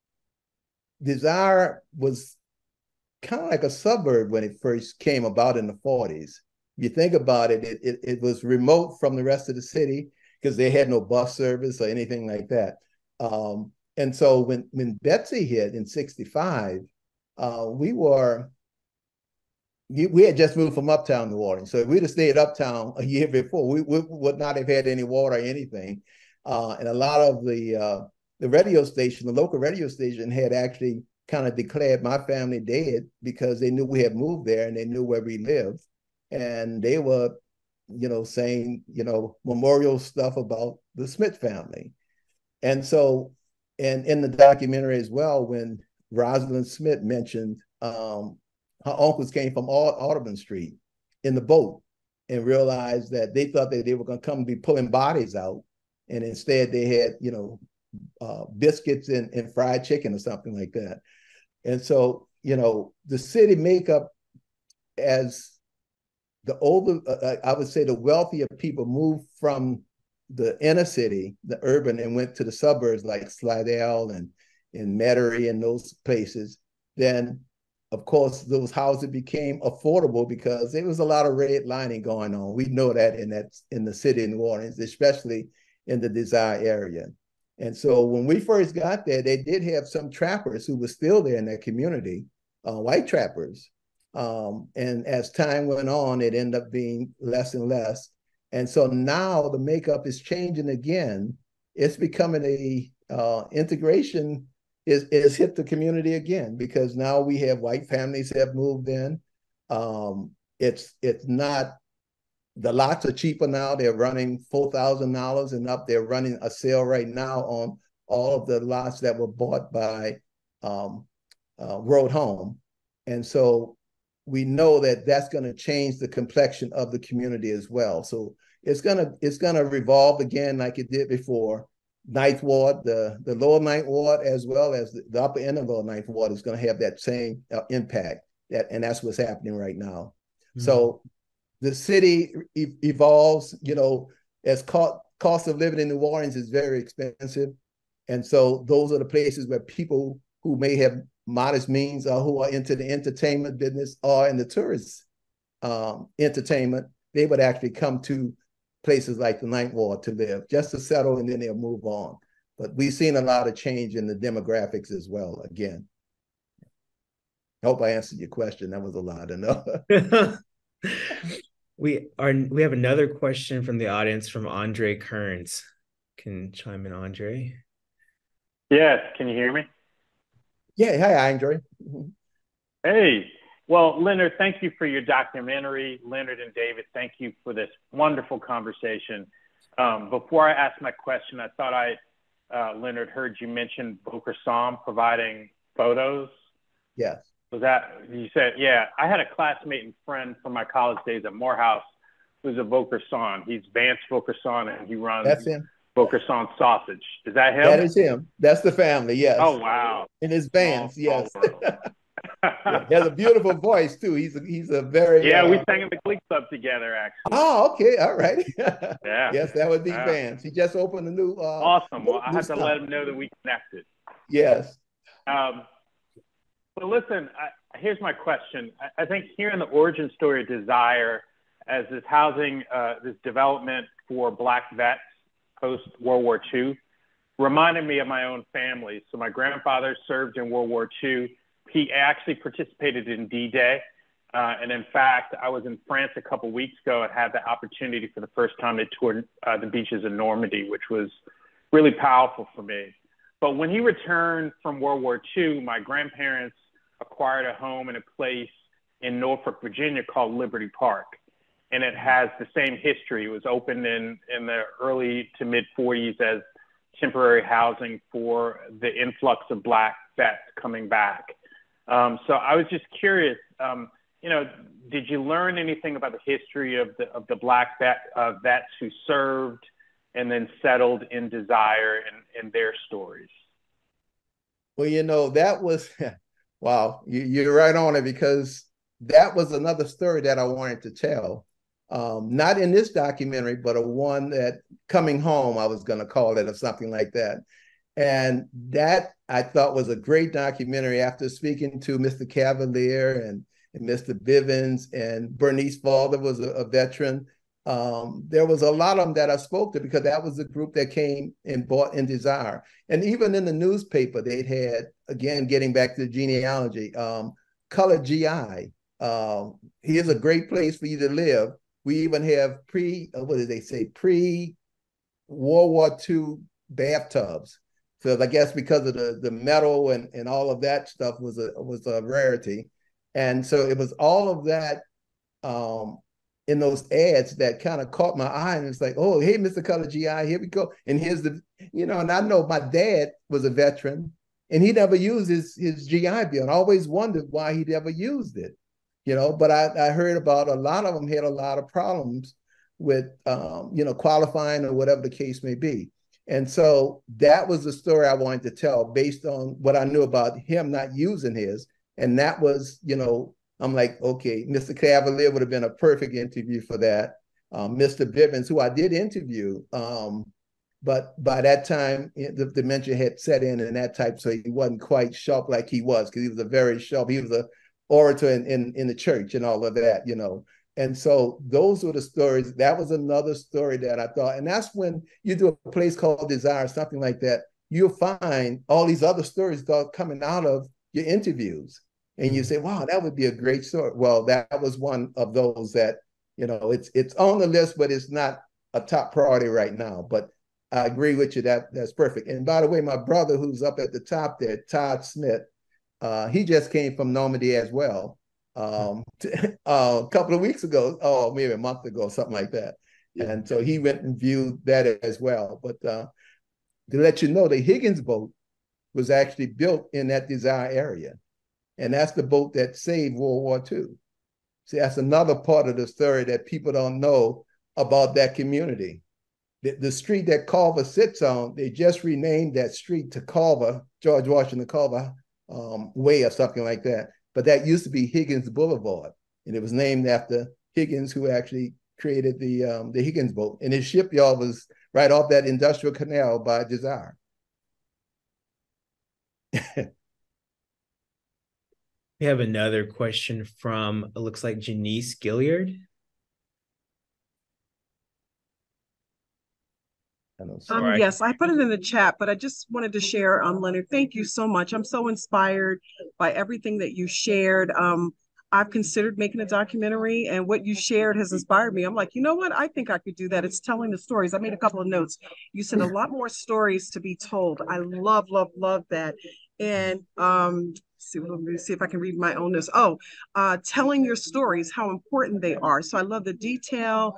Desire was kind of like a suburb when it first came about in the forties. If you think about it, it, it, it was remote from the rest of the city because they had no bus service or anything like that. Um, and so when, when Betsy hit in sixty-five, uh, we were, we had just moved from uptown New Orleans. So if we'd have stayed uptown a year before, we, we would not have had any water or anything. Uh, and a lot of the, uh, the radio station, the local radio station had actually kind of declared my family dead because they knew we had moved there and they knew where we lived. And they were, you know, saying, you know, memorial stuff about the Smith family. And so, and in the documentary as well, when Rosalind Smith mentioned um, her uncles came from Audubon Street in the boat and realized that they thought that they were going to come and be pulling bodies out. And instead they had, you know, uh, biscuits and, and fried chicken or something like that. And so, you know, the city makeup, as the older, uh, I would say the wealthier people moved from the inner city, the urban, and went to the suburbs like Slidell and, and Metairie and those places, then of course those houses became affordable because there was a lot of redlining going on. We know that in that in the city of New Orleans, especially in the Desire area. And so when we first got there, they did have some trappers who were still there in that community, uh, white trappers. Um, and as time went on, it ended up being less and less. And so now the makeup is changing again. It's becoming a uh, integration is, is hit the community again, because now we have white families have moved in. Um, it's, it's not, the lots are cheaper now. They're running four thousand dollars and up. They're running a sale right now on all of the lots that were bought by um, uh, Road Home. And so we know that that's going to change the complexion of the community as well. So it's going to it's going to revolve again like it did before. Ninth Ward, the, the lower Ninth Ward, as well as the, the upper end of the Ninth Ward is going to have that same uh, impact. That, and that's what's happening right now. Mm-hmm. So the city e evolves, you know, as co cost of living in New Orleans is very expensive. And so those are the places where people who may have modest means or who are into the entertainment business or in the tourist um, entertainment, they would actually come to places like the Ninth Ward to live, just to settle, and then they'll move on. But we've seen a lot of change in the demographics as well, again. I hope I answered your question. That was a lot, I know. We are. We have another question from the audience from Andre Kearns. Can chime in, Andre? Yes. Can you hear me? Yeah, hi, Andre. Hey, well, Leonard, thank you for your documentary. Leonard and David, thank you for this wonderful conversation. Um, before I ask my question, I thought I, uh, Leonard, heard you mention Boca Sam providing photos. Yes. Was that, you said, yeah, I had a classmate and friend from my college days at Morehouse who's a Boca Sam. He's Vance Boca Sam, and he runs That's him. Boca Sam Sausage. Is that him? That is him. That's the family, yes. Oh, wow. In his Vance, Small, yes. small Yeah, he has a beautiful voice too. He's a, he's a very yeah. Uh, we sang in the Glee Club together, actually. oh, okay, all right. Yeah. Yes, that would be Yeah. Vance. He just opened a new. Uh, Awesome. Well, new I have to stuff. let him know that we connected. Yes. Um, but listen, I, here's my question. I, I think hearing the origin story of Desire as this housing, uh, this development for Black vets post World War Two, reminded me of my own family. So my grandfather served in World War Two. He actually participated in D-Day. Uh, and in fact, I was in France a couple weeks ago and had the opportunity for the first time to tour uh, the beaches of Normandy, which was really powerful for me. But when he returned from World War Two, my grandparents acquired a home and a place in Norfolk, Virginia called Liberty Park. And it has the same history. It was opened in, in the early to mid forties as temporary housing for the influx of Black vets coming back. Um, so I was just curious, um, you know, did you learn anything about the history of the of the Black vet, uh, vets who served and then settled in Desire and, and their stories? Well, you know, that was, wow, you, you're right on it, because that was another story that I wanted to tell. Um, not in this documentary, but a one that Coming Home, I was going to call it, or something like that. And that I thought was a great documentary after speaking to Mister Cavalier and, and Mister Bivens and Bernice Father was a, a veteran. Um, there was a lot of them that I spoke to, because that was the group that came and bought in Desire. And even in the newspaper, they'd had, again, getting back to the genealogy, um, Colored G I. Um, here's a great place for you to live. We even have pre, what did they say, pre-World War Two bathtubs. So I guess because of the, the metal and, and all of that stuff was a was a rarity. And so it was all of that um, in those ads that kind of caught my eye. And it's like, oh, hey, Mister Color G I, here we go. And here's the, you know, and I know my dad was a veteran and he never used his, his G I Bill. And I always wondered why he never used it, you know, but I, I heard about a lot of them had a lot of problems with, um, you know, qualifying or whatever the case may be. And so that was the story I wanted to tell based on what I knew about him not using his. And that was, you know, I'm like, okay, Mister Cavalier would have been a perfect interview for that. Um, Mister Bivens, who I did interview, um, but by that time, the dementia had set in and that type, so he wasn't quite sharp like he was, because he was a very sharp, he was a orator in, in, in the church and all of that, you know. And so those were the stories. That was another story that I thought, and that's when you do a place called Desire, something like that, you'll find all these other stories start coming out of your interviews. And you say, wow, that would be a great story. Well, that was one of those that, you know, it's it's on the list, but it's not a top priority right now. But I agree with you, that that's perfect. And by the way, my brother who's up at the top there, Todd Smith, uh, he just came from Normandy as well. Um, uh, a couple of weeks ago, oh, maybe a month ago, something like that. Yeah. And so he went and viewed that as well. But uh, to let you know, the Higgins boat was actually built in that Desire area. And that's the boat that saved World War Two. See, that's another part of the story that people don't know about that community. The, the street that Culver sits on, they just renamed that street to Culver, George Washington Culver um, Way or something like that. But that used to be Higgins Boulevard, and it was named after Higgins, who actually created the um, the Higgins boat. And his shipyard was right off that industrial canal by Desire. We have another question from, it looks like Janice Gilliard. Um, yes, I put it in the chat, but I just wanted to share, um, Leonard, thank you so much. I'm so inspired by everything that you shared. Um, I've considered making a documentary, and what you shared has inspired me. I'm like, you know what? I think I could do that. It's telling the stories. I made a couple of notes. You said a lot more stories to be told. I love, love, love that. and um, see, let me see if I can read my own notes. Oh, uh, telling your stories, how important they are. So I love the detail,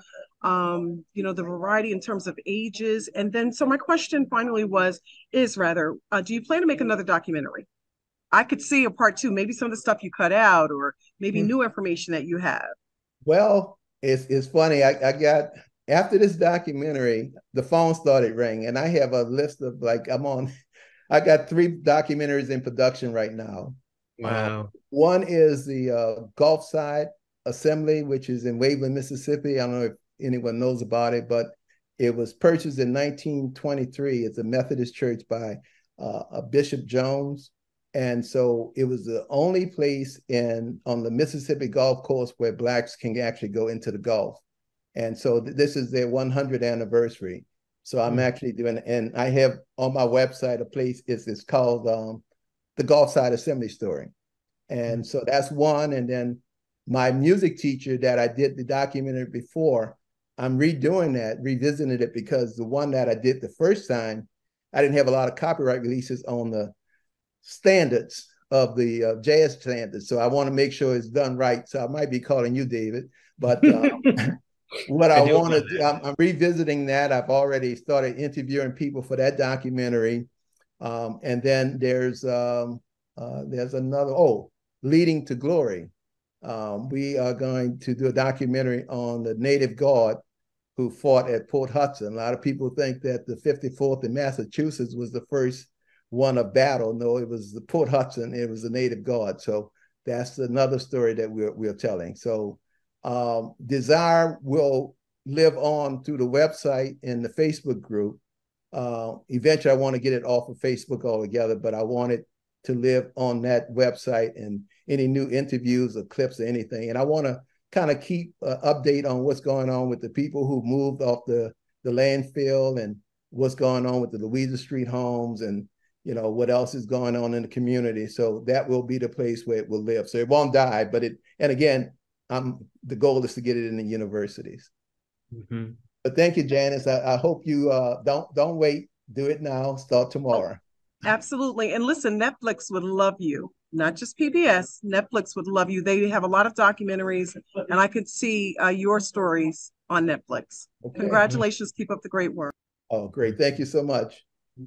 um, you know, the variety in terms of ages. And then, so my question finally was, is rather, uh, do you plan to make another documentary? I could see a part two, maybe some of the stuff you cut out, or maybe mm-hmm. new information that you have. Well, it's it's funny. I, I got, after this documentary, the phone started ringing, and I have a list of, like, I'm on, I got three documentaries in production right now. Wow. Uh, one is the uh, Gulfside Assembly, which is in Waveland, Mississippi. I don't know if anyone knows about it, but it was purchased in nineteen twenty-three. It's a Methodist church by uh, a Bishop Jones. And so it was the only place in on the Mississippi Gulf Coast where Blacks can actually go into the Gulf. And so th this is their one hundredth anniversary. So I'm mm. actually doing, and I have on my website a place, it's, it's called um, the Gulfside Assembly Story. And mm. so that's one. And then my music teacher that I did the documentary before, I'm redoing that, revisiting it, because the one that I did the first time, I didn't have a lot of copyright releases on the standards of the uh, jazz standards. So I want to make sure it's done right. So I might be calling you, David. But um, what I, I want to do, I'm, I'm revisiting that. I've already started interviewing people for that documentary. Um, and then there's um, uh, there's another, oh, Leading to Glory. Um, we are going to do a documentary on the native guard who fought at Port Hudson. A lot of people think that the fifty-fourth in Massachusetts was the first one of battle. No, it was the Port Hudson. It was the native guard. So that's another story that we're, we're telling. So um, Desire will live on through the website and the Facebook group. Uh, eventually, I want to get it off of Facebook altogether, but I want it to live on that website and any new interviews or clips or anything. And I want to kind of keep uh, update on what's going on with the people who moved off the, the landfill and what's going on with the Louisa Street homes and you know, what else is going on in the community. So that will be the place where it will live. So it won't die, but it, and again, um, the goal is to get it in the universities. Mm-hmm. But thank you, Janice. I, I hope you uh, don't, don't wait, do it now, start tomorrow. Oh, absolutely. And listen, Netflix would love you, not just P B S, Netflix would love you. They have a lot of documentaries and I could see uh, your stories on Netflix. Okay. Congratulations. Keep up the great work. Oh, great. Thank you so much.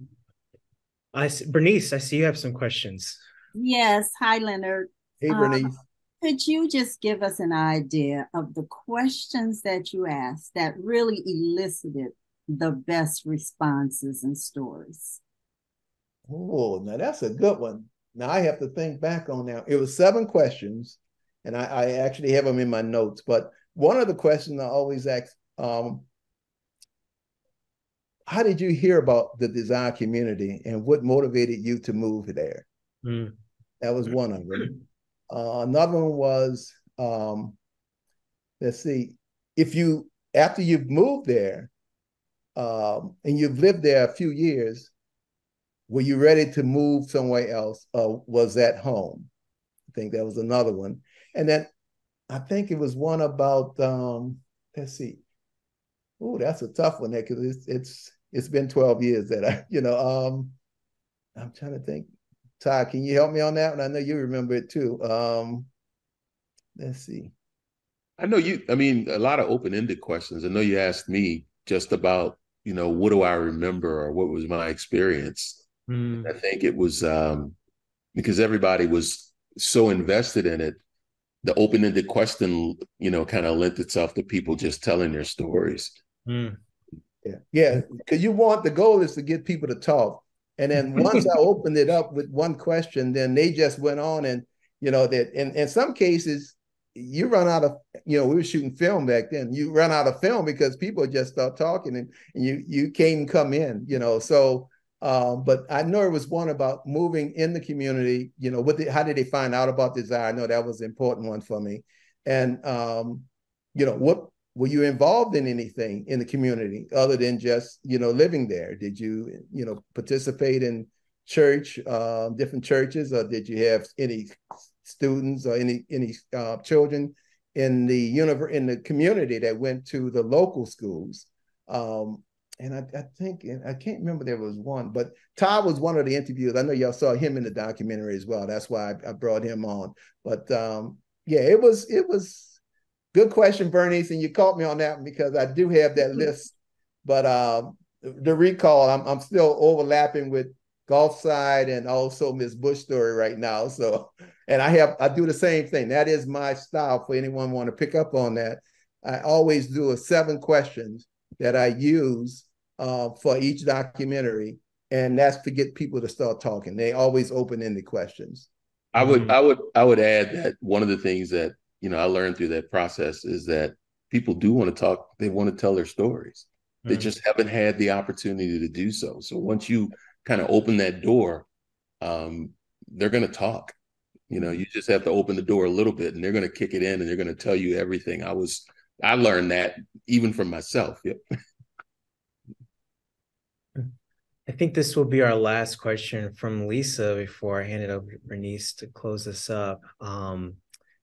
I, Bernice, I see you have some questions. Yes. Hi, Leonard. Hey, Bernice. Um, could you just give us an idea of the questions that you asked that really elicited the best responses and stories? Oh, now that's a good one. Now I have to think back on that. It was seven questions, and I, I actually have them in my notes. But one of the questions I always ask, um, how did you hear about the design community and what motivated you to move there? Mm. That was one of them. Uh, another one was, um, let's see, if you, after you've moved there um, and you've lived there a few years, were you ready to move somewhere else? Or was that home? I think that was another one. And then I think it was one about, um, let's see, oh, that's a tough one there because it's it's it's been twelve years that I, you know, um, I'm trying to think. Ty, can you help me on that one? I know you remember it too. Um, let's see. I know you, I mean, a lot of open-ended questions. I know you asked me just about, you know, what do I remember or what was my experience? Mm. I think it was um, because everybody was so invested in it. The open-ended question, you know, kind of lent itself to people just telling their stories. Mm. Yeah, yeah, because you want, the goal is to get people to talk. And then once I opened it up with one question, then they just went on and, you know, that in, in some cases, you run out of, you know, we were shooting film back then. You run out of film because people just start talking and, and you you can't come in, you know. So, um, but I know it was one about moving in the community, you know, what the, how did they find out about Desire? I know that was an important one for me. And, um, you know, what, were you involved in anything in the community other than just, you know, living there? Did you, you know, participate in church, uh, different churches, or did you have any students or any any uh, children in the universe in the community that went to the local schools? Um, and I, I think, and I can't remember there was one, but Todd was one of the interviewers. I know y'all saw him in the documentary as well. That's why I, I brought him on. But um, yeah, it was, it was good question, Bernice, and you caught me on that one because I do have that list. But um, the recall, I'm, I'm still overlapping with Gulf Side and also Miss Bush story right now. So, and I have, I do the same thing. That is my style for anyone want to pick up on that. I always do a seven questions that I use uh, for each documentary. And that's to get people to start talking. They always open-ended questions. I would, I would, I would add that one of the things that, you know, I learned through that process is that people do want to talk. They want to tell their stories. Mm-hmm. They just haven't had the opportunity to do so. So once you kind of open that door, um, they're going to talk. You know, you just have to open the door a little bit and they're going to kick it in and they're going to tell you everything. I was, I learned that even from myself. Yep. I think this will be our last question from Lisa before I hand it over to Bernice to close this up. Um,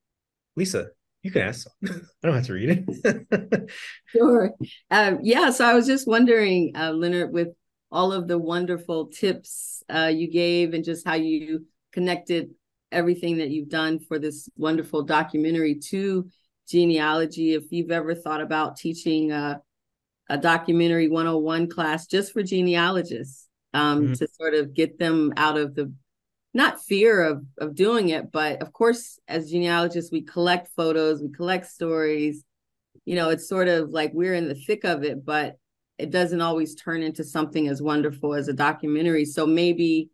Lisa, you can ask. I don't have to read it. Sure. Um, yeah, so I was just wondering, uh, Leonard, with all of the wonderful tips uh, you gave and just how you connected everything that you've done for this wonderful documentary to genealogy, if you've ever thought about teaching uh, a documentary one oh one class just for genealogists um, mm-hmm. to sort of get them out of the, not fear of, of doing it, but of course, as genealogists, we collect photos, we collect stories, you know, it's sort of like we're in the thick of it, but it doesn't always turn into something as wonderful as a documentary. So maybe,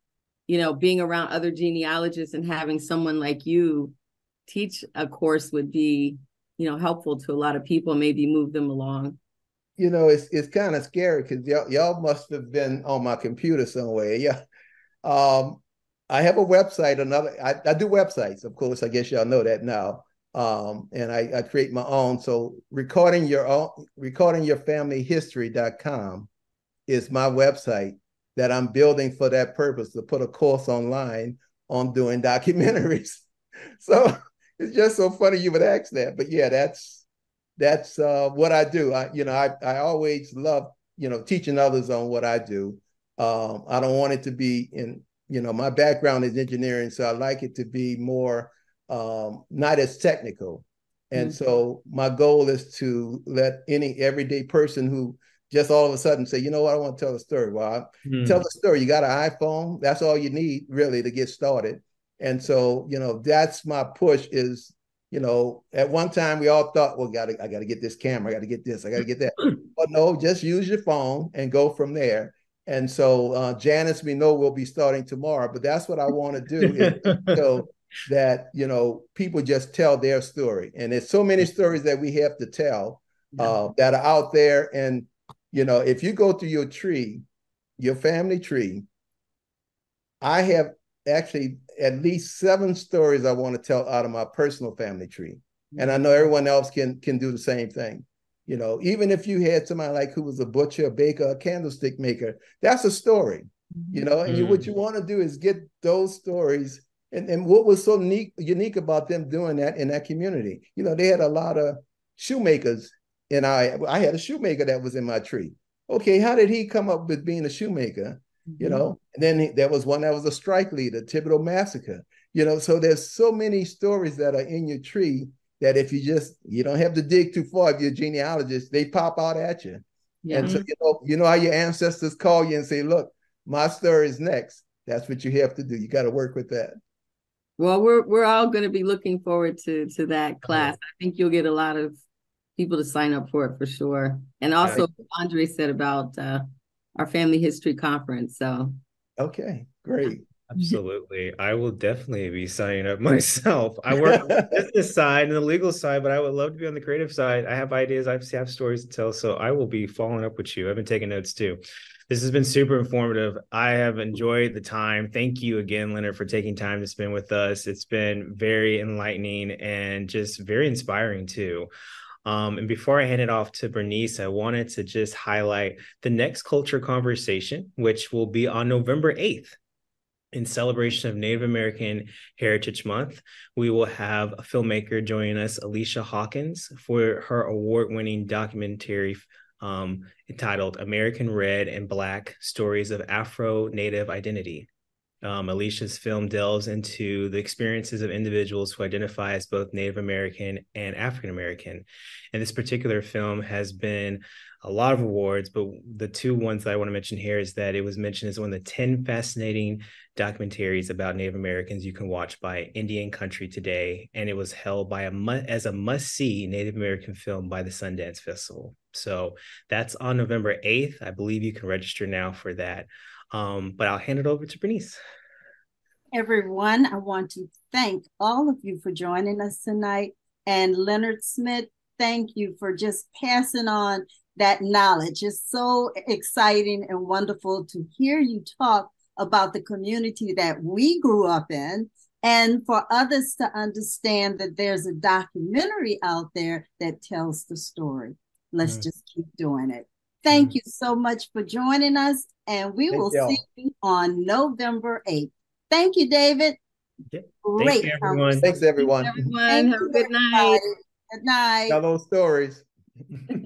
you know, being around other genealogists and having someone like you teach a course would be, you know, helpful to a lot of people, maybe move them along. You know, it's it's kind of scary because y'all, y'all must have been on my computer somewhere. Yeah. Um, I have a website, another, I, I do websites, of course, I guess y'all know that now. Um, and I, I create my own. So recording your own, recording your family history dot com is my website that I'm building for that purpose, to put a course online on doing documentaries. So it's just so funny you would ask that. But yeah, that's that's uh, what I do. I, you know, I, I always love, you know, teaching others on what I do. Um, I don't want it to be in, you know, my background is engineering, so I like it to be more, um, not as technical. And mm-hmm. so my goal is to let any everyday person who just all of a sudden say, you know what, I want to tell a story. Well, mm-hmm. tell the story. You got an iPhone. That's all you need really to get started. And so, you know, that's my push is, you know, at one time we all thought, well, gotta, I got to get this camera. I got to get this. I got to get that. But no, just use your phone and go from there. And so uh, Janice, we know we'll be starting tomorrow, but that's what I want to do is so that, you know, people just tell their story. And there's so many stories that we have to tell uh, that are out there. And, you know, if you go through your tree, your family tree, I have actually at least seven stories I want to tell out of my personal family tree. Mm-hmm. And I know everyone else can, can do the same thing. You know, even if you had somebody like who was a butcher, a baker, a candlestick maker, that's a story, you know, and mm. you, what you want to do is get those stories. And, and what was so neat, unique about them doing that in that community, you know, they had a lot of shoemakers, and I, I had a shoemaker that was in my tree. Okay, how did he come up with being a shoemaker? Mm-hmm. You know, and then he, there was one that was a strike leader, Thibodeau Massacre, you know, so there's so many stories that are in your tree that if you just, you don't have to dig too far if you're a genealogist, they pop out at you. Yeah. And so, you know, you know how your ancestors call you and say, look, my story is next. That's what you have to do. You got to work with that. Well, we're we're all going to be looking forward to, to that class. Yeah. I think you'll get a lot of people to sign up for it for sure. And also yeah. Andre said about uh, our family history conference. So. Okay, great. Absolutely. I will definitely be signing up myself. I work on the business side and the legal side, but I would love to be on the creative side. I have ideas. I have stories to tell. So I will be following up with you. I've been taking notes too. This has been super informative. I have enjoyed the time. Thank you again, Leonard, for taking time to spend with us. It's been very enlightening and just very inspiring too. Um, and before I hand it off to Bernice, I wanted to just highlight the next culture conversation, which will be on November eighth. In celebration of Native American Heritage Month. We will have a filmmaker joining us, Alicia Hawkins, for her award-winning documentary um, entitled American Red and Black Stories of Afro-Native Identity. Um, Alicia's film delves into the experiences of individuals who identify as both Native American and African American. And this particular film has been a lot of awards, but the two ones that I want to mention here is that it was mentioned as one of the ten fascinating documentaries about Native Americans you can watch by Indian Country Today, and it was held by a as a must-see Native American film by the Sundance Festival. So that's on November eighth. I believe you can register now for that. Um, but I'll hand it over to Bernice. Everyone, I want to thank all of you for joining us tonight. And Leonard Smith, thank you for just passing on that knowledge. It's so exciting and wonderful to hear you talk about the community that we grew up in, and for others to understand that there's a documentary out there that tells the story. Let's mm. just keep doing it. Thank mm. you so much for joining us, and we Thank will y'all. see you on November eighth. Thank you, David. Yep. Great. Thank you, everyone. Thanks, everyone. Thanks, everyone. Have a good night. Good night. Tell those stories.